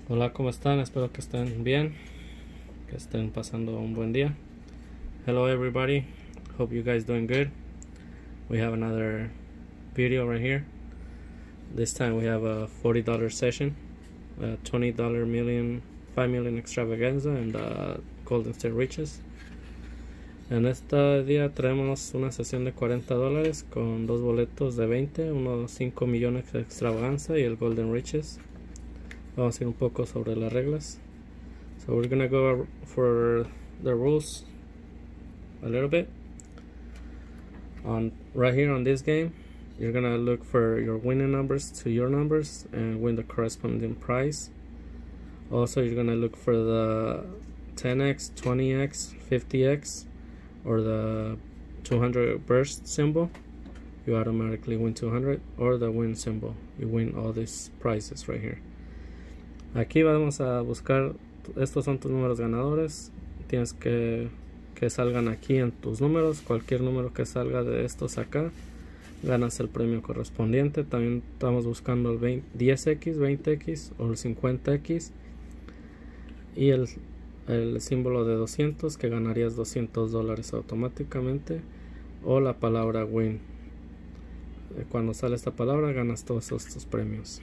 Hola, ¿cómo están? Espero que estén bien, que estén pasando un buen día. Hello everybody, hope you guys doing good. We have another video right here. This time we have a $40 session, a $20 5 million extravaganza and Golden State Riches. En este día traemos una sesión de $40 con dos boletos de 20, uno de 5 millones de extravaganza y el Golden Riches. Vamos a ir un poco sobre las reglas. So we're gonna go for the rules a little bit. Right here on this game, you're gonna look for your winning numbers to your numbers and win the corresponding prize. Also, you're gonna look for the 10x, 20x, 50x, or the 200 burst symbol. You automatically win 200, or the win symbol. You win all these prizes right here. Aquí vamos a buscar, estos son tus números ganadores. Tienes que salgan aquí en tus números. Cualquier número que salga de estos acá, ganas el premio correspondiente. También estamos buscando el 10x, 20x o el 50x. Y el símbolo de 200, que ganarías $200 automáticamente. O la palabra win. Cuando sale esta palabra, ganas todos estos premios.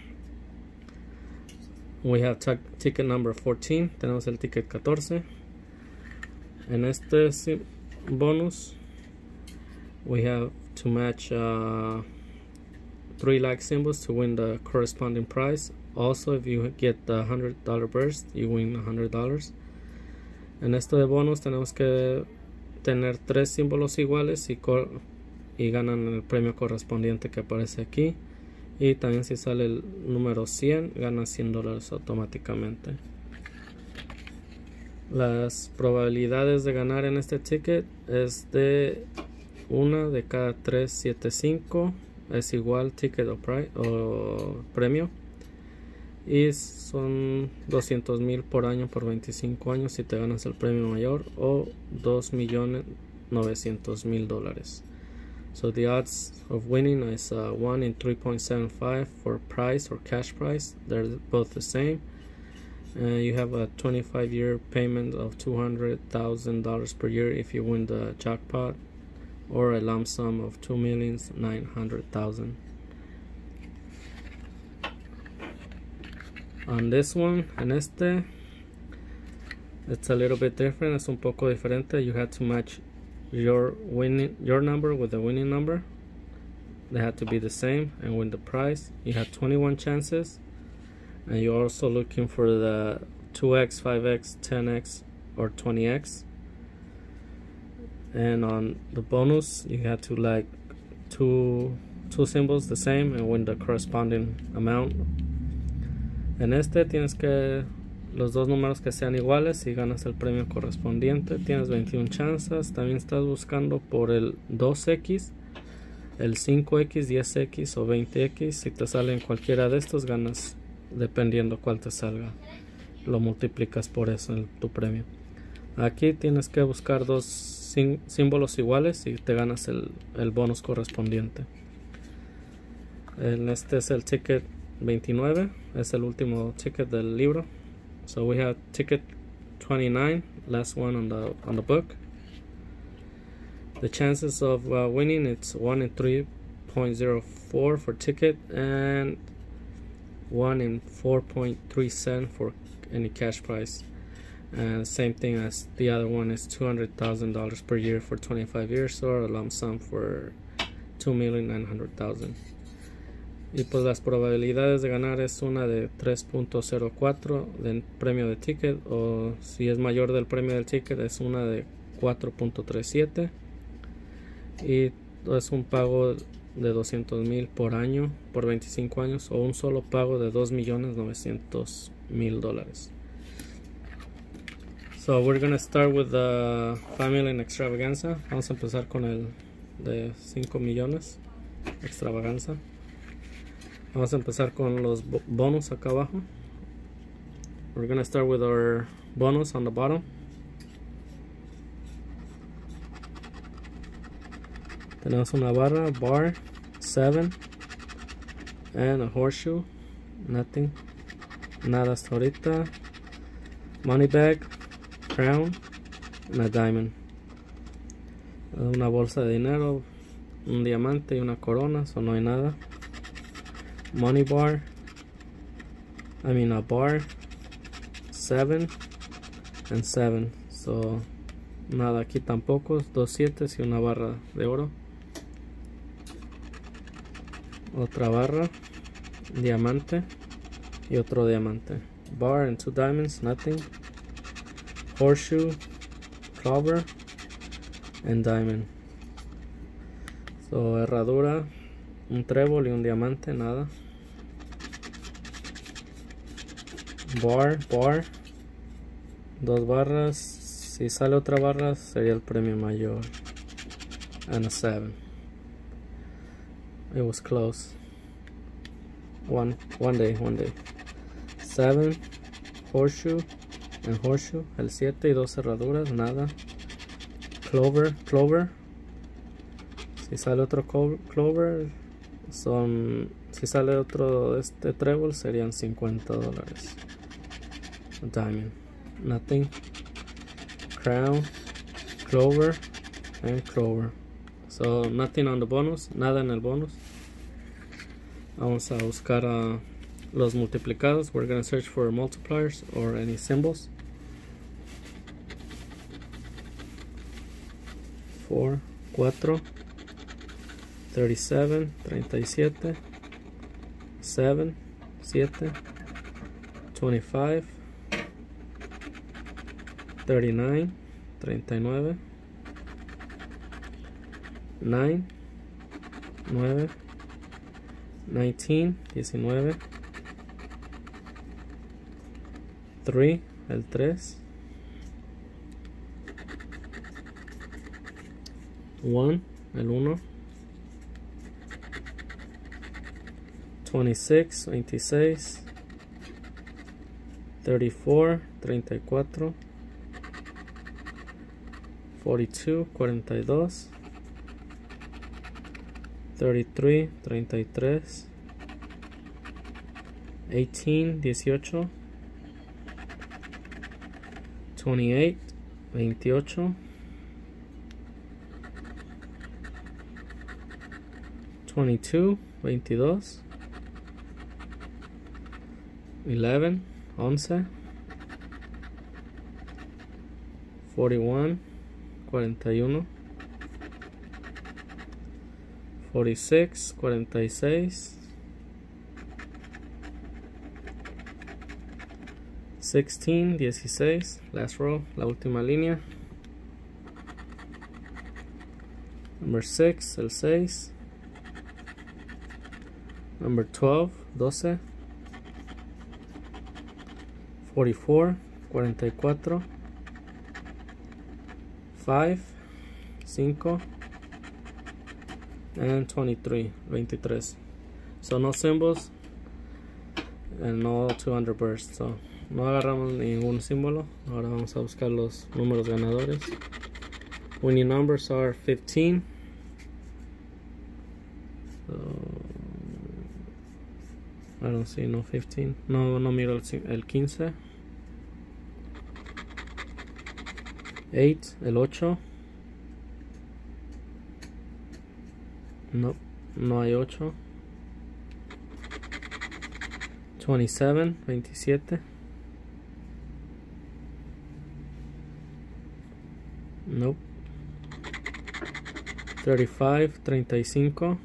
We have ticket number 14. Tenemos el ticket 14. En este bonus, we have to match 3 like symbols to win the corresponding prize. Also, if you get the $100 burst, you win $100. En este de bonus tenemos que tener 3 símbolos iguales y ganan el premio correspondiente que aparece aquí. Y también si sale el número 100, ganas $100 automáticamente. Las probabilidades de ganar en este ticket es de 1 de cada 375. Es igual ticket o premio. Y son 200,000 por año por 25 años si te ganas el premio mayor, o $2,900,000. So the odds of winning is 1 in 3.75 for prize or cash prize. They're both the same. You have a 25-year payment of $200,000 per year if you win the jackpot, or a lump sum of $2,900,000. On this one, en este, it's a little bit different. Es un poco diferente. You have to match your number with the winning number. They have to be the same and win the prize. You have 21 chances, and you're also looking for the 2x, 5x, 10x, or 20x. And on the bonus, you have to like two symbols the same and win the corresponding amount. En este tienes que los dos números que sean iguales y ganas el premio correspondiente. Tienes 21 chances. También estás buscando por el 2x, el 5x, 10x o 20x. Si te salen cualquiera de estos, ganas dependiendo cuál te salga. Lo multiplicas por eso en tu premio. Aquí tienes que buscar dos símbolos iguales y te ganas el bonus correspondiente. En este es el ticket 29. Es el último ticket del libro. So we have ticket 29, last one on the book. The chances of winning, it's 1 in 3.04 for ticket and 1 in 4.37 for any cash prize. And same thing as the other one is $200,000 per year for 25 years, or a lump sum for $2,900,000. Y pues las probabilidades de ganar es una de 3.04 del premio de ticket, o si es mayor del premio del ticket es una de 4.37, y es un pago de 200,000 por año por 25 años, o un solo pago de $2,900,000. So we're gonna start with the family and extravaganza. Vamos a empezar con el de 5 millones extravaganza. Vamos a empezar con los bonus acá abajo. We're gonna start with our bonus on the bottom. Tenemos una barra, bar, 7, and a horseshoe, nothing. Nada hasta ahorita. Money bag, crown, una diamond. Una bolsa de dinero, un diamante y una corona, eso no hay nada. Money bar, a bar, 7 and 7, so nada aquí tampoco, 2 7 y una barra de oro. Otra barra, diamante y otro diamante. Bar and 2 diamonds, nothing. Horseshoe, clover and diamond. So herradura, un trébol y un diamante, nada. Bar, 2 barras. Si sale otra barra sería el premio mayor. And a 7. It was close. One day. 7, horseshoe and horseshoe, el 7 y 2 cerraduras, nada. Clover. Si sale otro clover, si sale otro este trébol serían $50. Diamond, nothing. Crown, clover and clover. So nothing on the bonus, nada en el bonus. Vamos a buscar los multiplicados. We're gonna search for multipliers or any symbols. 4, 37, 37, 7, 25, 39, 39, 9, 19, 19, 3, el 3, 1, el 1, 26, 26, 34, 34, 42, 42, 33, 33, 18, 18, 28, 28, 22, 22, 11, 11, 41, 41, 46, 46, 16, 16, last row, la última línea. Number 6, el 6. Number 12, 12. 44, 44. 5, 5. And 23, 23. So no symbols and no 200 bursts. So no agarramos ningún símbolo. Ahora vamos a buscar los números ganadores. Winning numbers are 15. So, I don't see no 15. No miro el 15. 8, el 8. No hay 8. 27, 27. Nope. 35, 35.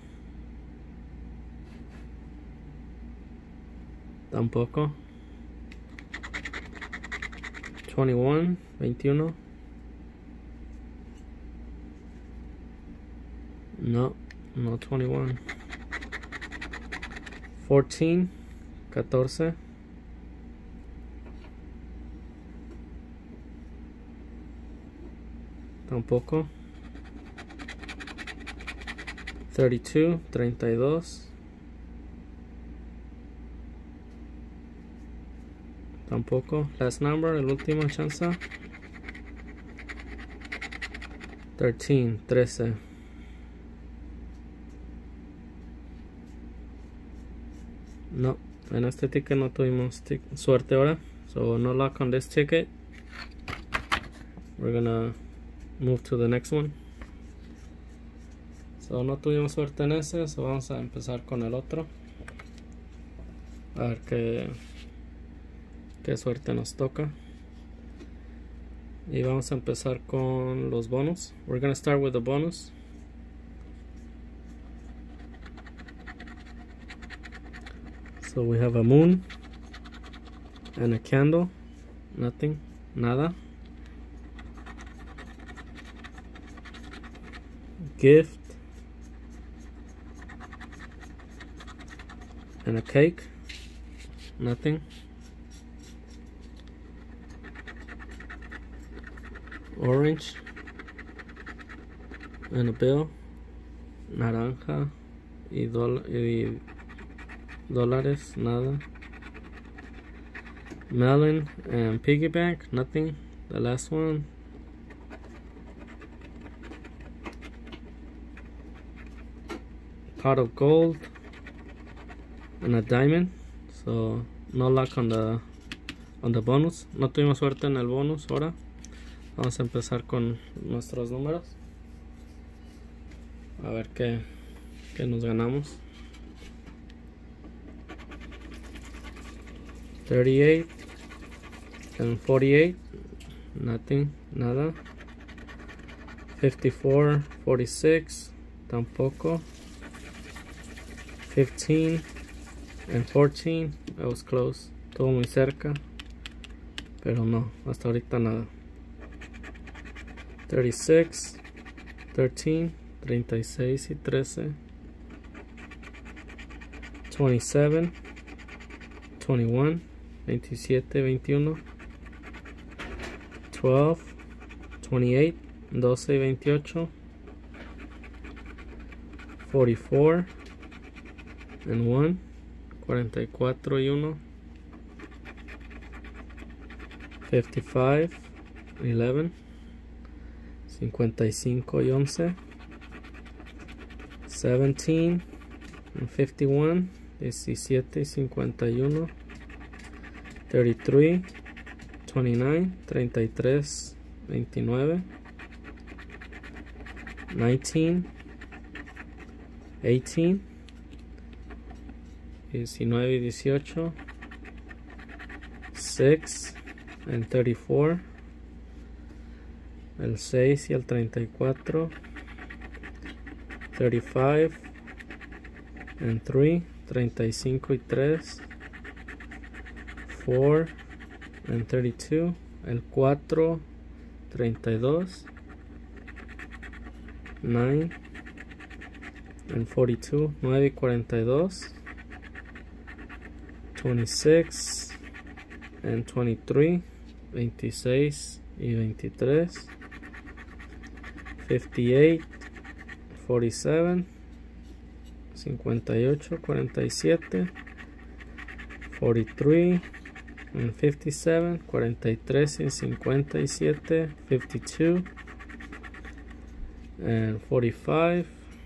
Tampoco. 21, 21. No 21. 14, 14. Tampoco. 32, 32. Tampoco. Last number, el último chance. 13, 13. No, en este ticket no tuvimos suerte ahora, so no luck on this ticket. We're gonna move to the next one. So no tuvimos suerte en ese, so vamos a empezar con el otro, a ver qué suerte nos toca. Y vamos a empezar con los bonus. We're gonna start with the bonus. So we have a moon and a candle, nothing, nada. Gift and a cake, nothing. Orange and a bill, naranja y dólares, nada. Melon and piggy bank, nothing. The last one. Pot of gold and a diamond, so no luck on the bonus. No tuvimos suerte en el bonus. Ahora vamos a empezar con nuestros números, a ver qué nos ganamos. 38 and 48, nothing, nada. 54, 46, tampoco. 15 and 14, that was close, todo muy cerca, pero no, hasta ahorita nada. 36, 13, 36 y 13. 27, 21, 27, 21. 12, 28, 12 y 28. 44 and 1, 44 y 1. 55, 11. 55 y 11. 17 and 51. 17 y 51. 33, 29, 33, 29. 19, 18, 19 y 18. 6 and 34. El 6 y el 34. 35 and 3. 35 y 3. 4 and 32. El 4, 32. 9 and 42. 9 y 42. 26 and 23. 26 y 23. 58, 47, 58, 47, 43 and 57, 43 y 57, 52 and 45,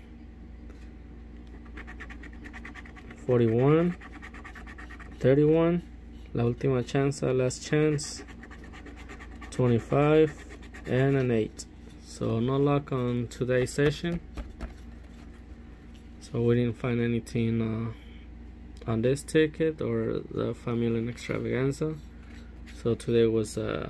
41, 31, la última chance, last chance, 25 and an 8. So no luck on today's session, so we didn't find anything on this ticket or the Family Extravaganza. So today was a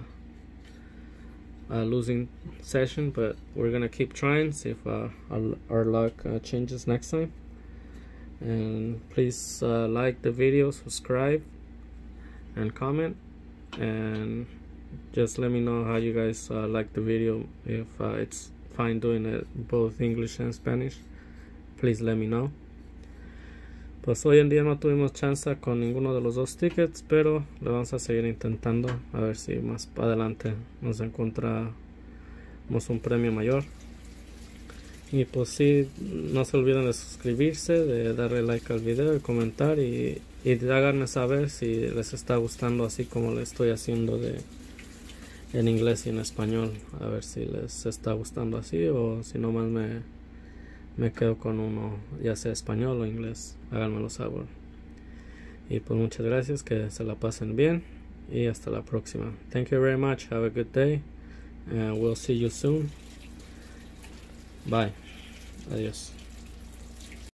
losing session, but we're gonna keep trying, see if our luck changes next time. And please like the video, subscribe and comment, and just let me know how you guys like the video. If it's fine doing it both English and Spanish, please let me know. Pues hoy en día no tuvimos chance con ninguno de los dos tickets, pero le vamos a seguir intentando a ver si más adelante nos encontramos un premio mayor. Y pues sí, no se olviden de suscribirse, de darle like al video, de comentar y de háganme saber si les está gustando así como le estoy haciendo en inglés y en español, a ver si les está gustando así, o si nomás me quedo con uno, ya sea español o inglés. Háganmelo saber. Y pues muchas gracias, que se la pasen bien y hasta la próxima. Thank you very much. Have a good day and we'll see you soon. Bye. Adiós.